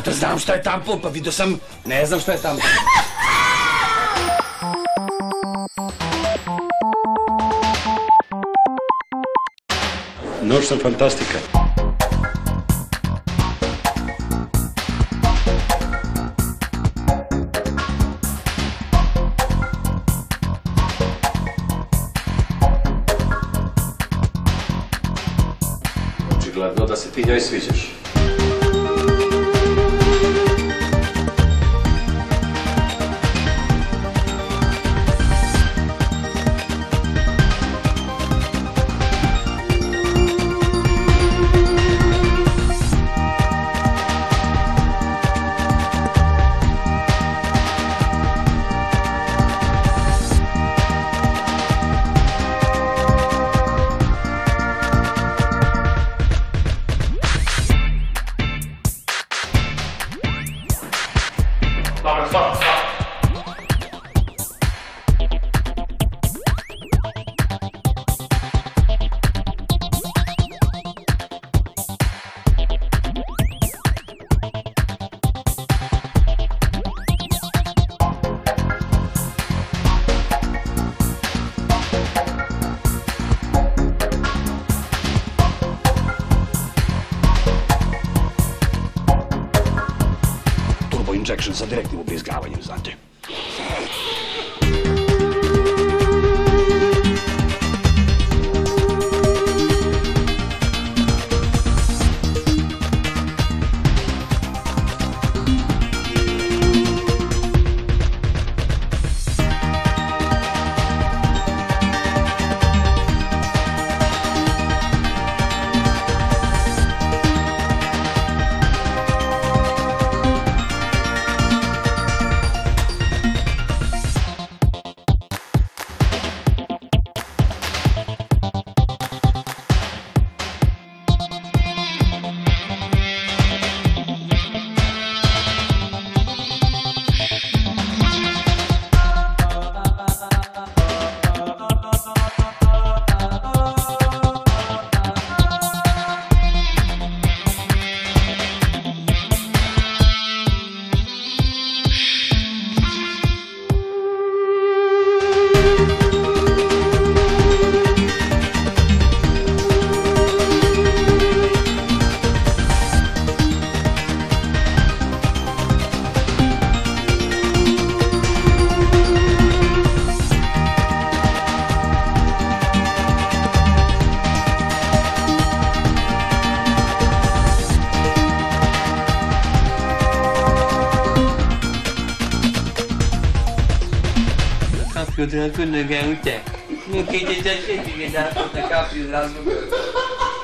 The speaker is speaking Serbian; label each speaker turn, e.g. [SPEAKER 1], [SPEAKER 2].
[SPEAKER 1] Zato znam šta je tampon, pa vidio sam, ne znam šta je tampon.
[SPEAKER 2] Noćna fantastika.
[SPEAKER 3] Očigledno da se ti njoj sviđaš.
[SPEAKER 1] Injection sa direktnim ubrizgavanjem, znate.
[SPEAKER 4] Kampiotuna kunde ga ute. Nu kite da se ti da ta kampiotuna.